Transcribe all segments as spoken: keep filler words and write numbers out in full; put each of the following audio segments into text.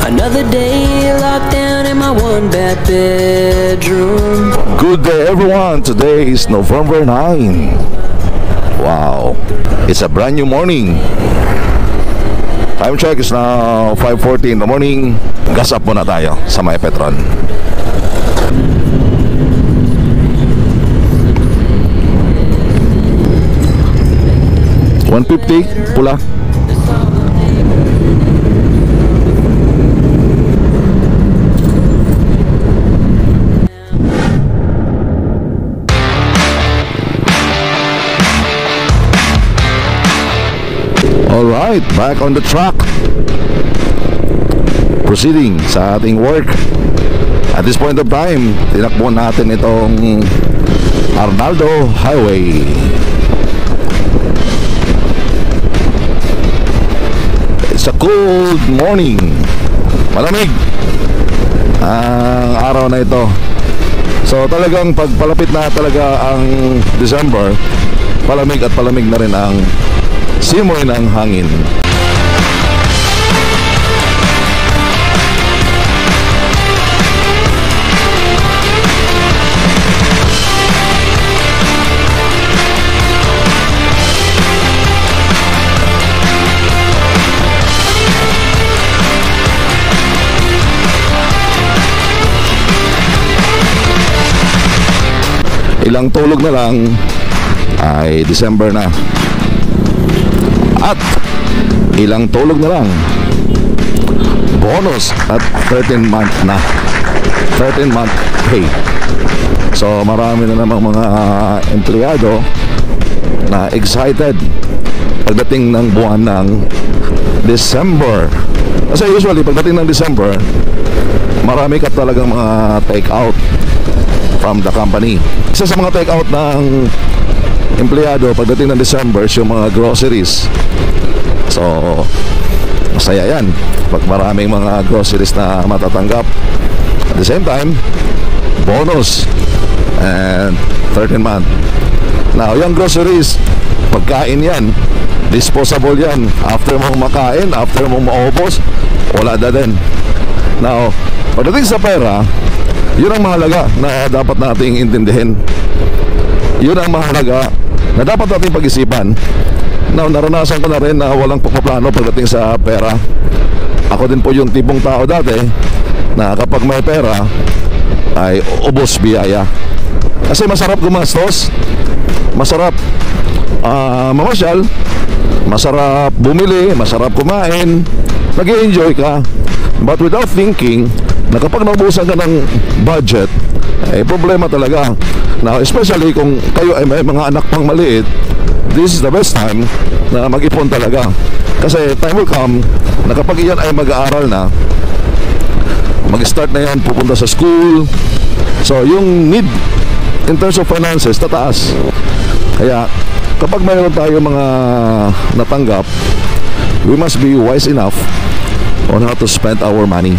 Another day locked down in my one bed bedroom. Good day everyone, today is November ninth. Wow, it's a brand new morning. Time check is now five forty in the morning. Gas up muna tayo sa may Petron. one fifty, pula. Alright, back on the track. Proceeding sa ating work. At this point of time, tinakbo natin itong Arnaldo Highway. It's a cold morning. Malamig ang araw na ito. So talagang pagpalapit na talaga ang December, palamig at palamig na rin ang simoy ng hangin. Ilang tulog na lang ay December na. At ilang tulog na lang bonus at thirteen month na thirteen month pay. So marami na namang mga empleyado na excited pagdating ng buwan ng December. Kasi usually pagdating ng December, marami ka talagang mga take out from the company. Isa sa mga take out ng empleyado pagdating ng December yung mga groceries. So masaya yan pag maraming mga groceries na matatanggap. At the same time, bonus and thirteen month. Now yung groceries, pagkain yan, disposable yan. After mong makain, after mong maubos, wala na din. Now pagdating sa pera, yun ang mahalaga na dapat nating intindihin. Yun ang mahalaga na dapat nating pag-isipan. Now, naranasan ko na rin na walang pagpaplano pagdating sa pera. Ako din po yung tipong tao dati na kapag may pera ay ubos biyaya. Kasi masarap gumastos, masarap uh, mamasyal, masarap bumili, masarap kumain, nag-i-enjoy ka. But without thinking na kapag naubusan ka ng budget, eh problema talaga. Now especially kung kayo ay may mga anak pang maliit, this is the best time na mag-ipon talaga. Kasi time will come na kapag iyan ay mag-aaral na, mag-start na yan, pupunta sa school. So yung need in terms of finances tataas. Kaya kapag mayroon tayo mga natanggap, we must be wise enough on how to spend our money.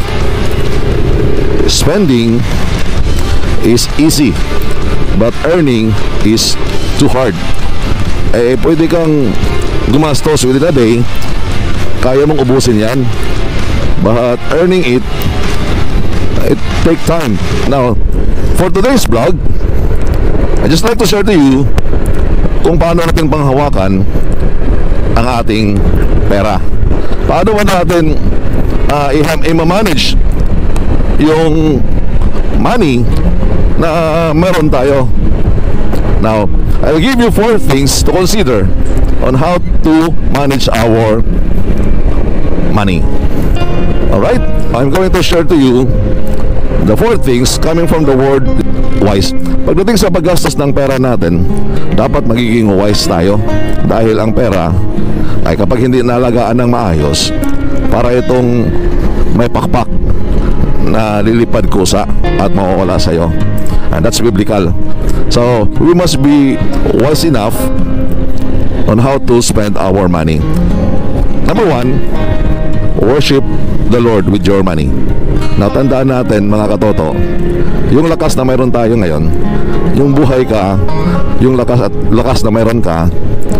Spending is easy, but earning is too hard. Eh, pwede kang gumastos within a day, kaya mong ubusin yan, but earning it, it take time. Now, for today's vlog, I just like to share to you kung paano natin panghawakan ang ating pera. Paano ba natin uh, i-manage yung money na meron tayo. Now, I'll give you four things to consider on how to manage our money. Alright? I'm going to share to you the four things coming from the word wise. Pagdating sa paggastos ng pera natin, dapat magiging wise tayo. Dahil ang pera ay kapag hindi nalagaan ng maayos, para itong may pakpak na lilipad kusa at mawawala sa'yo. And that's biblical. So we must be wise enough on how to spend our money. Number one, worship the Lord with your money. Now tandaan natin mga katoto, yung lakas na mayroon tayo ngayon, yung buhay ka, yung lakas at lakas na mayroon ka,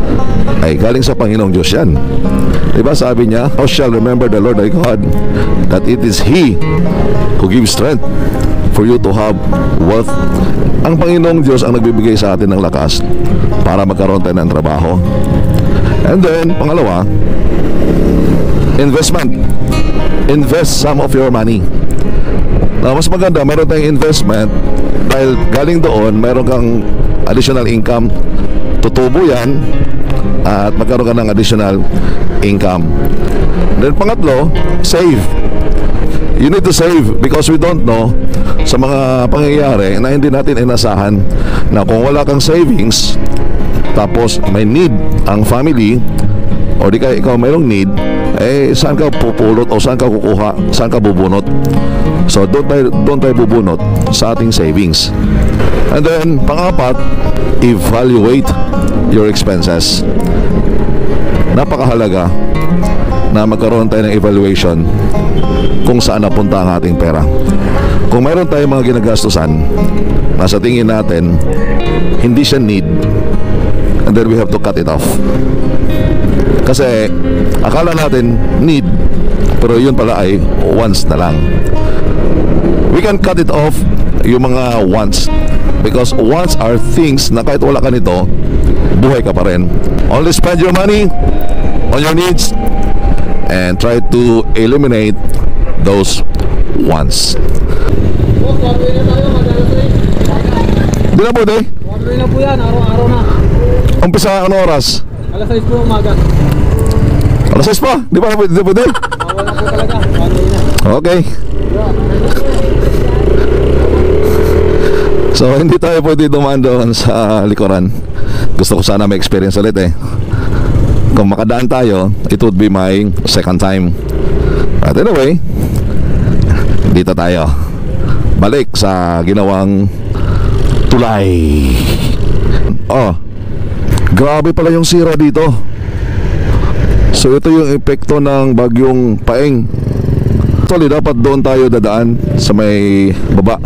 ay galing sa Panginoong Diyos yan. Diba sabi niya, "Thou shalt remember the Lord thy God, that it is He who gives strength for you to have wealth." Ang Panginoong Diyos ang nagbibigay sa atin ng lakas para magkaroon tayo ng trabaho. And then, pangalawa, investment. Invest some of your money. Na mas maganda, meron tayong investment dahil galing doon, meron kang additional income. Tutubo yan at magkaroon ka ng additional income. Then pangatlo, save. You need to save because we don't know sa mga pangyayari na hindi natin inasahan na kung wala kang savings tapos may need ang family o di kaya ikaw mayroong need, eh saan ka pupulot o saan ka kukuha, saan ka bubunot. So doon tayo, doon tayo bubunot sa ating savings. And then pang-apat, evaluate your expenses. Napakahalaga na magkaroon tayo ng evaluation kung saan napunta ang ating pera. Kung mayroon tayong mga ginagastusan na sa tingin natin hindi siya need, and then we have to cut it off. Kasi akala natin need, pero yun pala ay wants na lang. We can cut it off yung mga wants, because wants are things na kahit wala ka nito, buhay ka pa rin. Only spend your money on your needs and try to eliminate those wants. Di na po, day? One na po yan, araw-araw na. Umpisa ano oras? Alas sais po umaga. Alas sais pa? Di ba na po, di po, day? Wala po talaga, one way na. Okay. So hindi tayo pwede dumaan doon sa likuran. Gusto ko sana may experience ulit eh. Kung makadaan tayo, it would be my second time. But anyway, dito tayo. Balik sa ginawang tulay. Oh, grabe pala yung sira dito. So ito yung epekto ng bagyong Paeng. Actually dapat doon tayo dadaan sa may baba.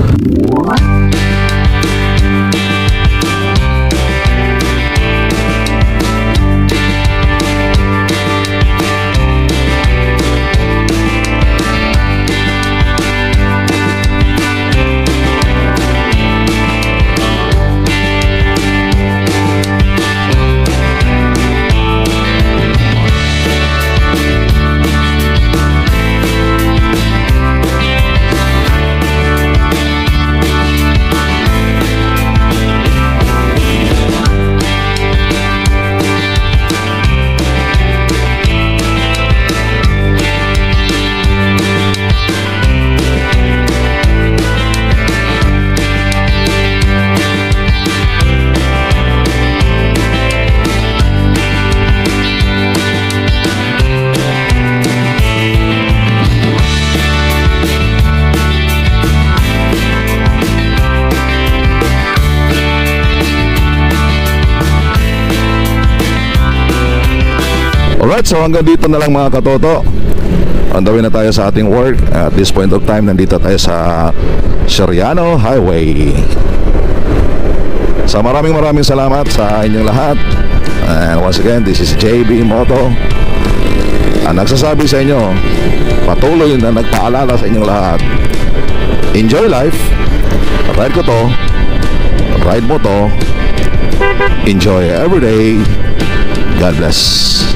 Alright, so hanggang dito na lang mga katoto. On the way na tayo sa ating work. At this point of time, nandito tayo sa Soriano Highway. So maraming maraming salamat sa inyong lahat. And once again, this is J B Moto ang nagsasabi sa inyo, patuloy na nagpaalala sa inyong lahat, enjoy life. Ride ko to, ride mo to, enjoy every day. God bless.